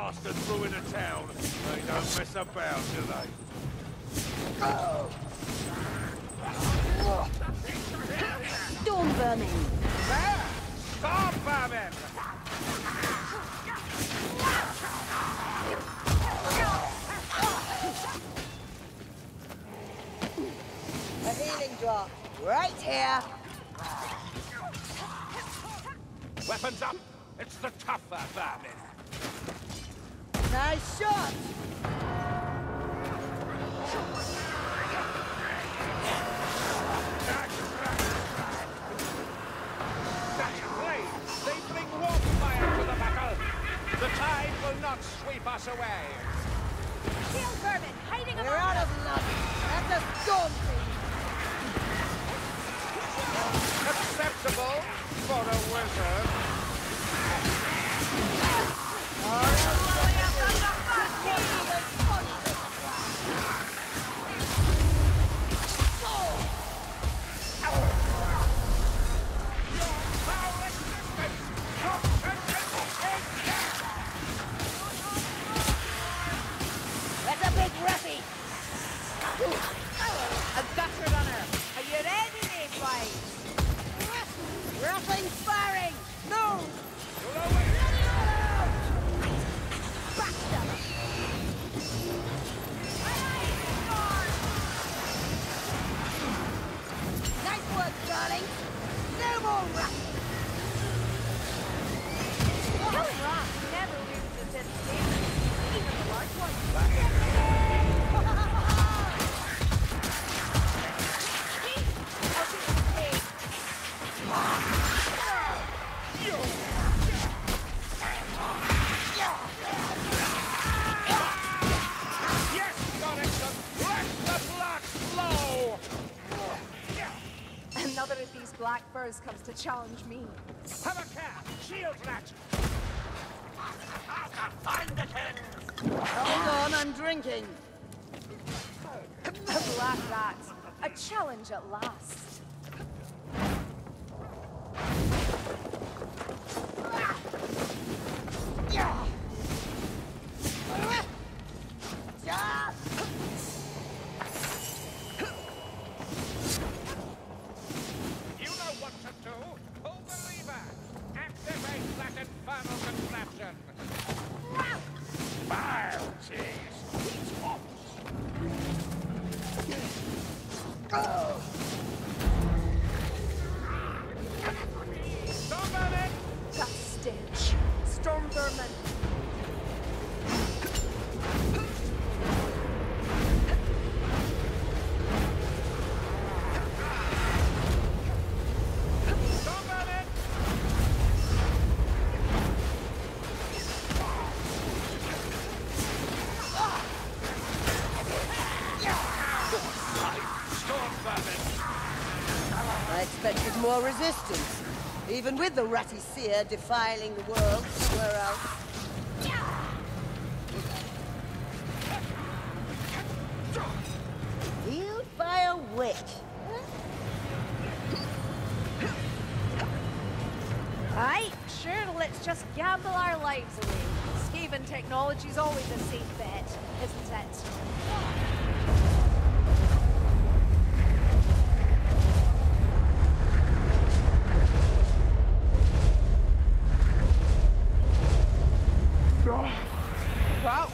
bastards ruin a town. They don't mess about, do they? Storm vermin. There! Storm vermin! A healing drop. Right here. Weapons up! It's the tougher vermin! Nice shot. They bring warm fire to the battle! The tide will not sweep us away! Shield vermin hiding We're among out them. of luck. That's a storm fiend. Acceptable for a wizard. That's a big rappy. A gutter runner. Are you ready, Mayfly? Rattling firing. No. Nice work, darling. No more rats. Killing rats never loses its entertainment, even the large ones. Yes, Dorrington! Let the blood flow! Another of these black furs comes to challenge me. Have a care! Shield rat! Hold on, I'm drinking. A black rat. A challenge at last. You know what to do! Pull the lever! Activate that infernal contraption! Vile cheese! He's hot! Storm vermin! That stench. Storm vermin. Storm vermin! Storm vermin! I expected more resistance. Even with the ratty seer defiling the world somewhere else. Healed by a witch. Aye, sure, let's just gamble our lives away. Skaven technology's always a safe bet, isn't it? Wow.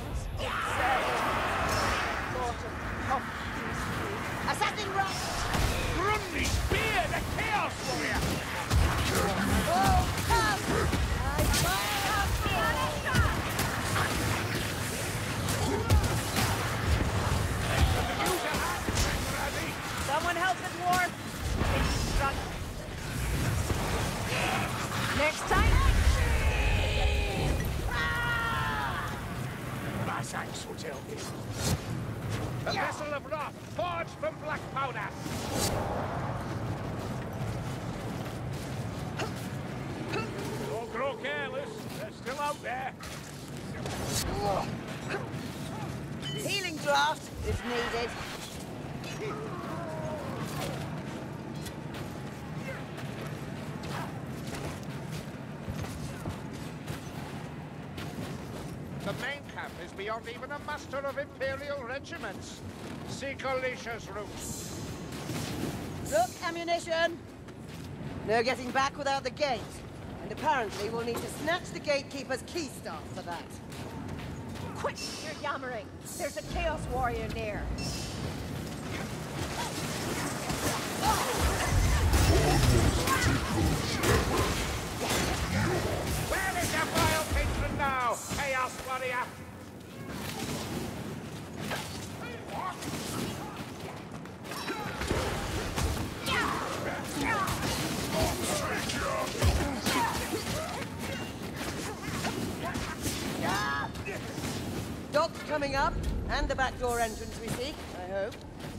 Assassin rock! Grumby spear, the Chaos Warrior! Oh, come! I fire Use your hands, Ready? Someone help the dwarf. It's struck. Next time. Brass axe will tell me. A vessel of wrath, forged from black powder. Don't grow careless. They're still out there. Healing draft if needed. The main beyond even a master of Imperial regiments. Seek Alicia's route. Look, ammunition! No getting back without the gate. And apparently we'll need to snatch the gatekeeper's key staff for that. Quick, you're yammering. There's a Chaos Warrior near. Where is your vile patron now, Chaos Warrior? Dock's coming up, and the back door entrance we seek, I hope.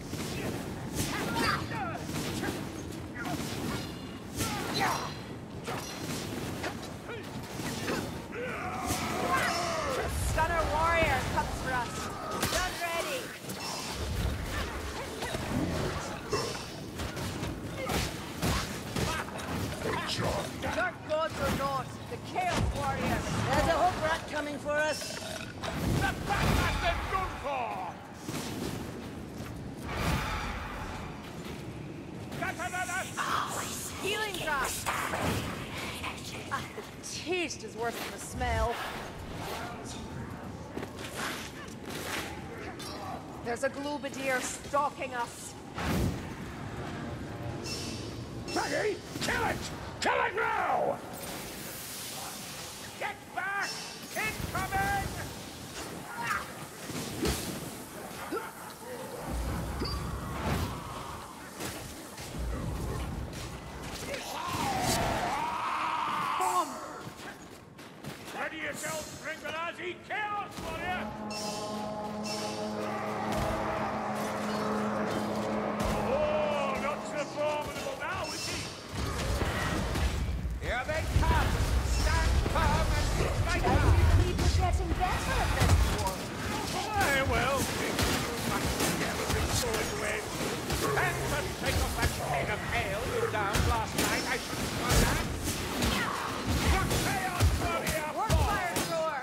Stunner Warrior comes for us. Gun ready. Dark gods or not, the Chaos Warrior. There's a hook rat coming for us. The bastard done for! Healing drop. Ah, the taste is worse than the smell. There's a Globadier stalking us. Maggie, kill it! Kill it now! Get back! Incoming! Bomb! Ready yourself, Gringalazzi! Chaos Warrior! Oh, not so formidable now, is he? Here they come! Stand firm and fight I hard! believe we're getting better at this war. Aye, well, you must never be so win. And to take off that keg of ale you downed last night, I shouldn't try that. The Chaos Warrior! Work fire thrower!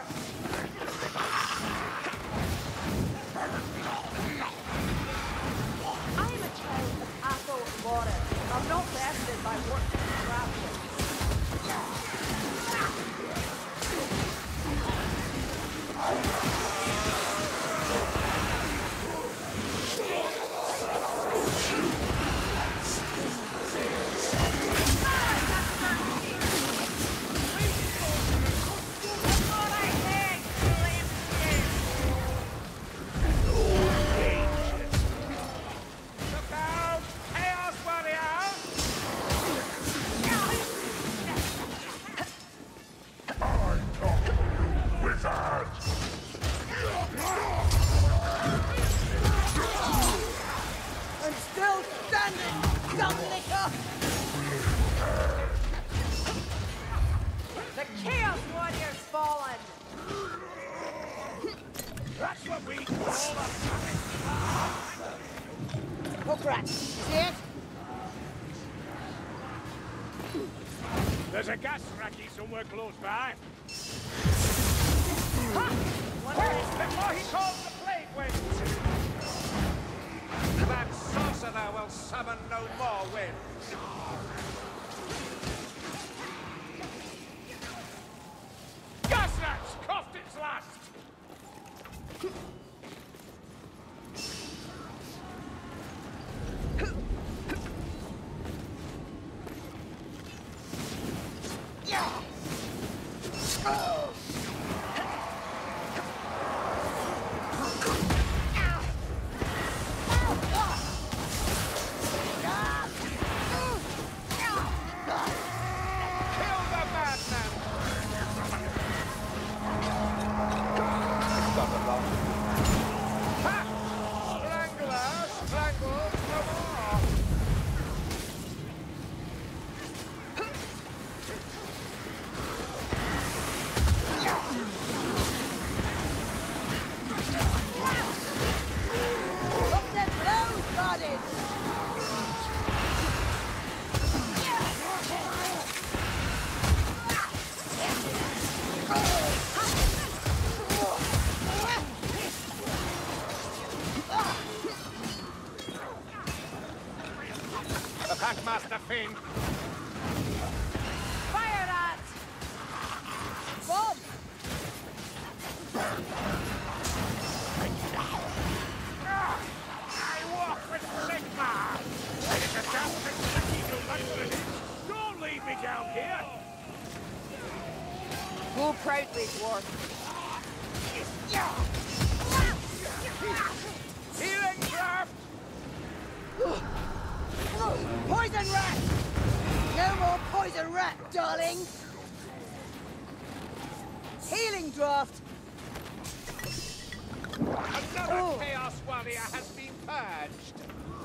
I'm a child of Atho and water. I'm not vested by work and crafting. Look out! Chaos Warrior! I'm still standing, dumb licker! The Chaos Warrior's fallen! That's what we call a Hook rat, see it? There's a gas racky somewhere close by. One less. Before he calls the plague winds! That sorcerer will summon no more winds. Gasrat's coughed its last! back, Master Finn. Fire that! Bob! I walk with Sigma! It's a damn Kentucky, that's what it is. Don't leave me down here! Go proudly, dwarf. Healing draft! Poison rat! No more poison rat, darling! Healing draft! Another Chaos Warrior has been purged!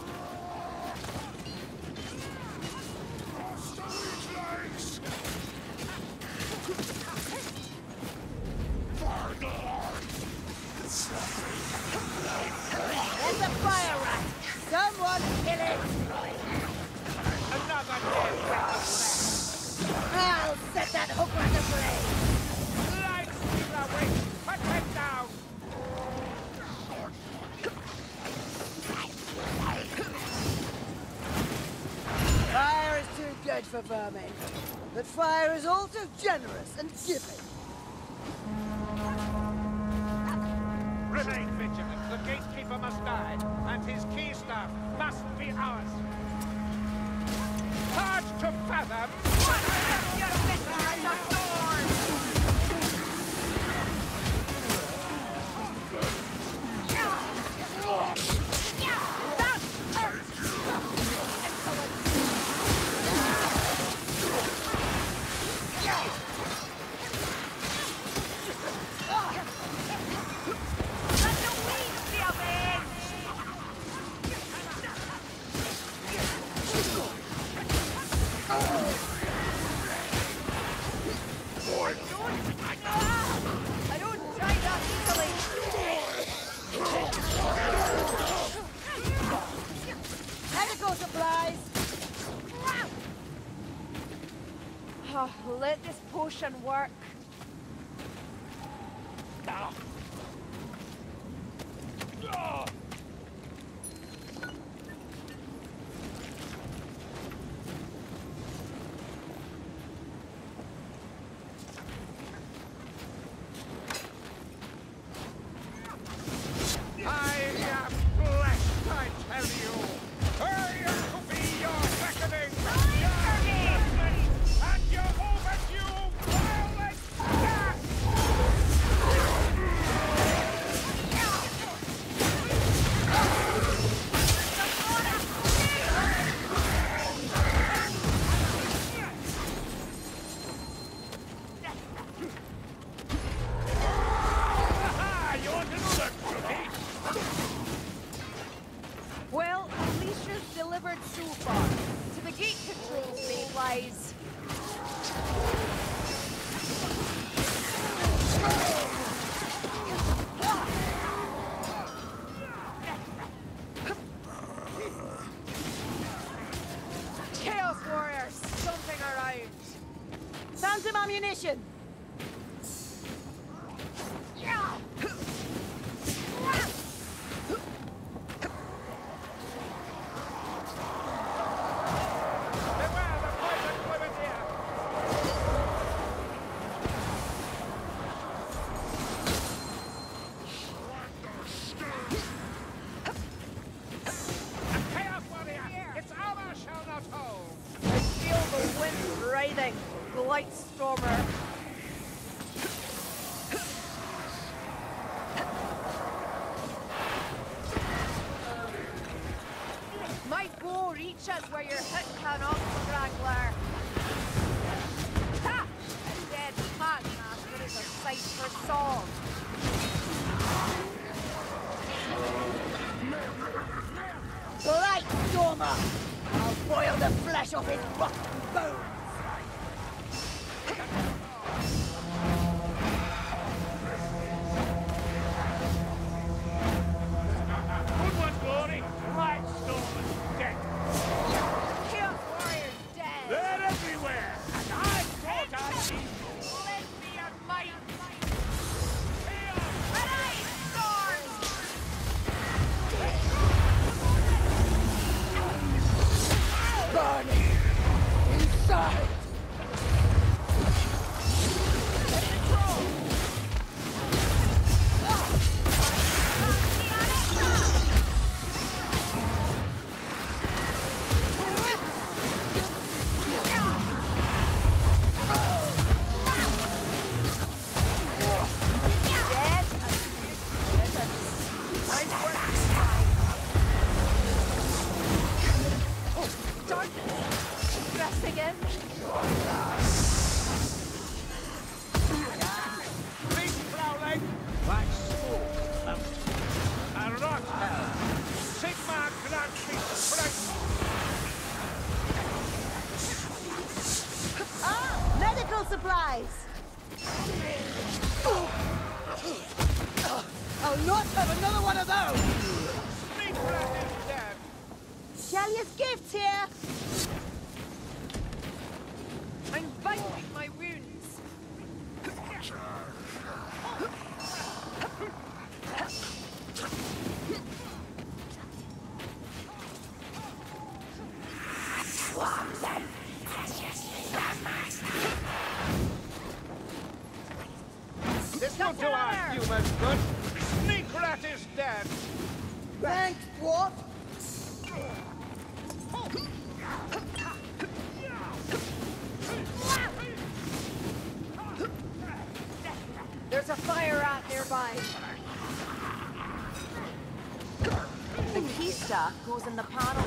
There's a fire rat! Someone kill it! Another dead rat left! I'll set that hook rat ablaze! Light Stealer Witch! Put him down! Fire is too good for vermin, but fire is also generous and giving. Remain vigilant. The gatekeeper must die, and his key staff must be ours. Hard to fathom. I don't try that easily. Medical supplies! Oh, let this potion work. I am blessed, I tell you. I am to be your beckoning, your judgment, and your overdue violent death! Aha! You want another cookie? Well, Alicia's delivered so far. To the gate controls they lies. Chaos Warriors stomping around. Found some ammunition! Beware the poison grenadier! A Chaos Warrior! Its armor shall not hold! I feel the wind writhing. The light stormer. My bow reaches where your hit cannot, Strangler. Ha! A dead pack master is a sight for song. Light Stormer! I'll boil the flesh off his rotten bones! Good one, Glory! Light Stormer's dead! Chaos Warrior's dead. They're everywhere! And I thought I'd see Lend me your might. Chaos! Arise, storms! Burn Supplies! I'll not have another one of those! Sneak rat is dead. Shalia's gift here! I'm binding my wounds. This will do our humans good. Sneak rat is dead. Thanks, dwarf! There's a fire rat nearby. The key stuff goes in the panel.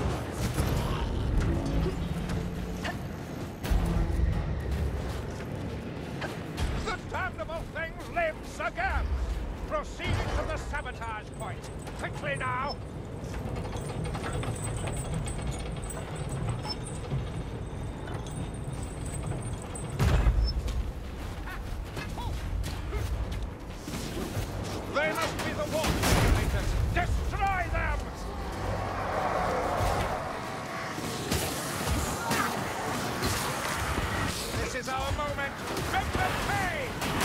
The damnable thing lives again! Proceeding to the sabotage point. Quickly now! They must be the warp generators! Destroy them! This is our moment! Make them pay!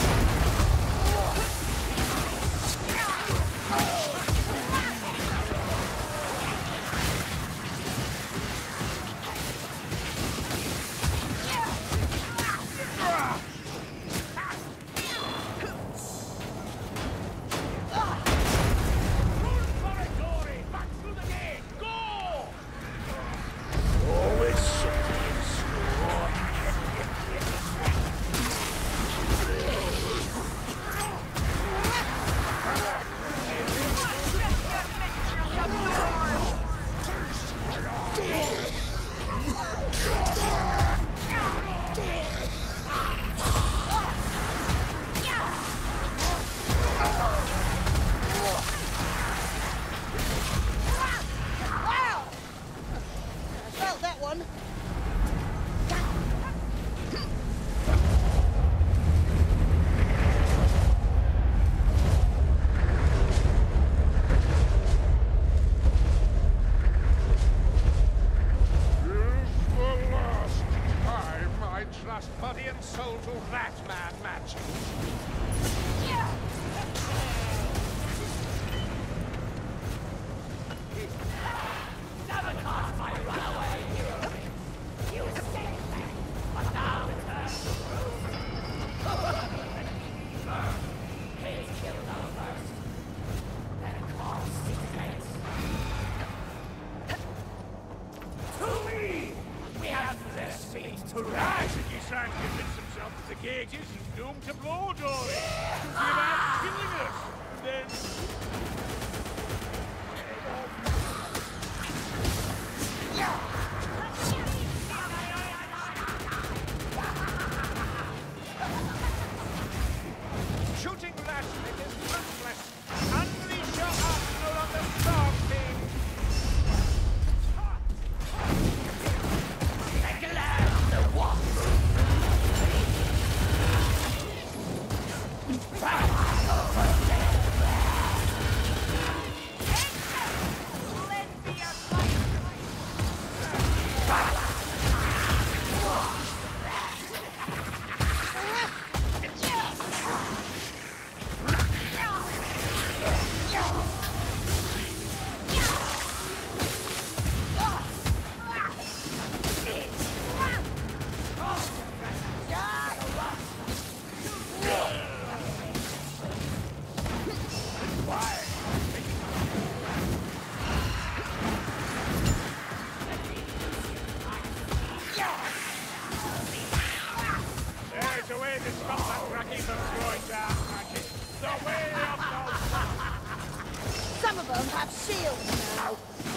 Body and soul to Ratman match. Sabotage my runaway hero! You saved me, but now return. Please kill them first, then call secrets. To me! We have less feet to ride! He's trying to convince himself that the gate isn't doomed to blow, Dory. He's about killing us. Then... Shooting Ratman is ruthless. Unleash your arsenal on the Storm King. There's a way to stop that Raki from throwing down, Raki. The way of Some of them have shields now.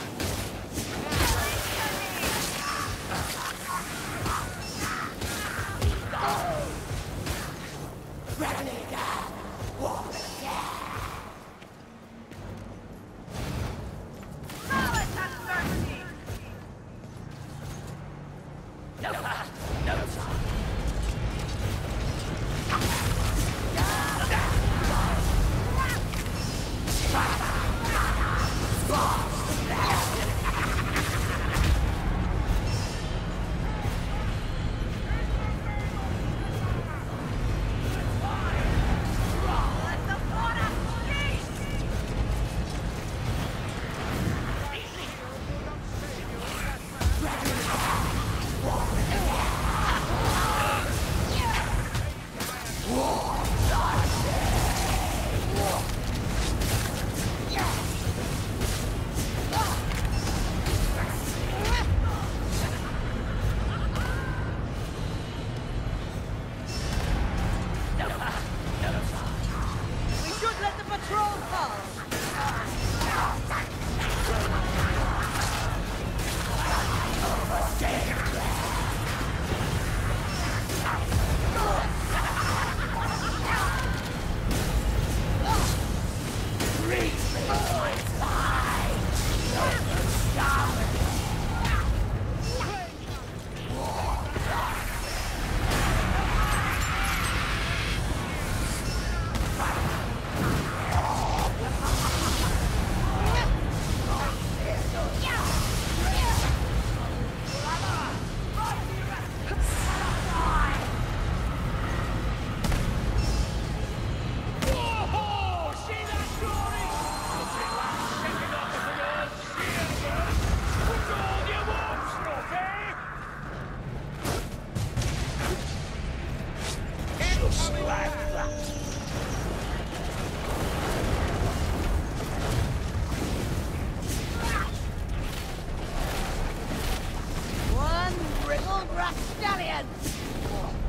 We should let the patrol pass. One wriggled rascallion!